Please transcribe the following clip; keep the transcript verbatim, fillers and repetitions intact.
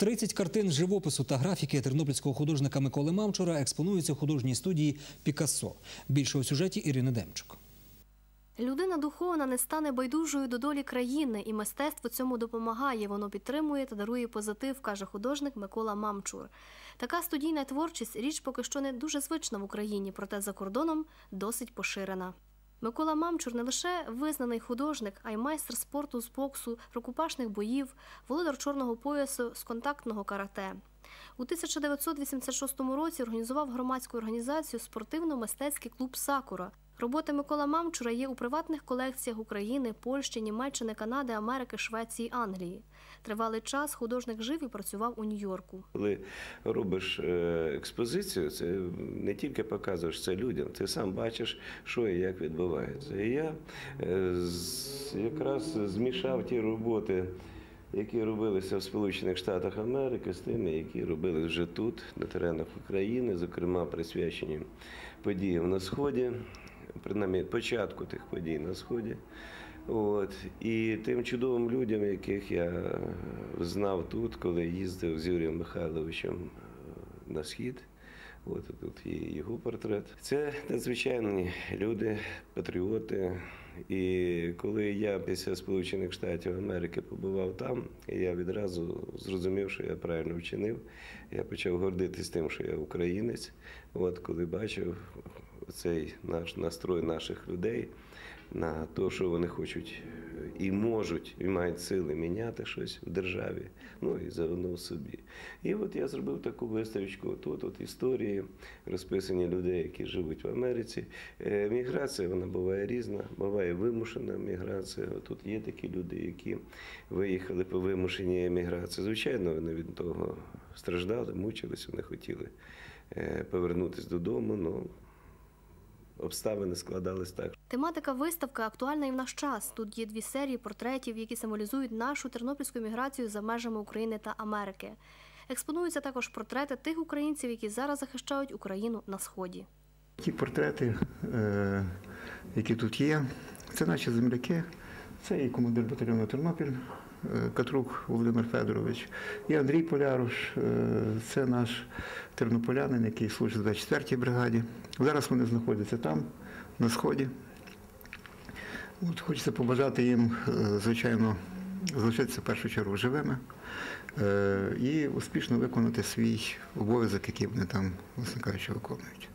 тридцять картин з живопису та графіки тернопільського художника Миколи Мамчура експонуються в художній студії «Пікассо». Більше у сюжеті Ірини Демчук. Людина духовна не стане байдужою до долі країни, і мистецтво цьому допомагає. Воно підтримує та дарує позитив, каже художник Микола Мамчур. Така студійна творчість – річ поки що не дуже звична в Україні, проте за кордоном досить поширена. Микола Мамчур не лише визнаний художник, а й майстер спорту з боксу, рукопашних боїв, володар чорного поясу з контактного карате. У тисяча дев'ятсот вісімдесят шостому році організував громадську організацію «Спортивно-мистецький клуб «Сакура». Роботи Миколи Мамчура є у приватних колекціях України, Польщі, Німеччини, Канади, Америки, Швеції, Англії. Тривалий час художник жив і працював у Нью-Йорку. Коли робиш експозицію, це не тільки показуєш це людям, ти сам бачиш, що і як відбувається. І я якраз змішав ті роботи, які робилися в Сполучених Штатах Америки, з тими, які робились вже тут, на теренах України, зокрема присвячені подіям на Сході, принаймні початку тих подій на Сході. От. І тим чудовим людям, яких я знав тут, коли їздив з Юрієм Михайловичем на Схід. От тут є його портрет. Це надзвичайні люди, патріоти. І коли я після Сполучених Штатів Америки побував там, я відразу зрозумів, що я правильно вчинив. Я почав гордитись тим, що я українець. От коли бачив цей наш настрой наших людей на те, що вони хочуть і можуть, і мають сили міняти щось в державі, ну і заодно в собі. І от я зробив таку виставочку, тут от історії, розписані людей, які живуть в Америці. Міграція, вона буває різна, буває вимушена міграція. Тут є такі люди, які виїхали по вимушеній еміграції. Звичайно, вони від того страждали, мучились, вони хотіли повернутися додому, ну, обставини складались так. Тематика виставки актуальна і в наш час. Тут є дві серії портретів, які символізують нашу тернопільську міграцію за межами України та Америки. Експонуються також портрети тих українців, які зараз захищають Україну на Сході. Ті портрети, які тут є, це наші земляки. Це і командир батальйону «Тернопіль» Катрук Володимир Федорович, і Андрій Поляруш, це наш тернополянин, який служить в двадцять четвертій бригаді. Зараз вони знаходяться там, на Сході. От, хочеться побажати їм, звичайно, залишитися в першу чергу живими і успішно виконати свій обов'язок, який вони там, власне кажучи, виконують.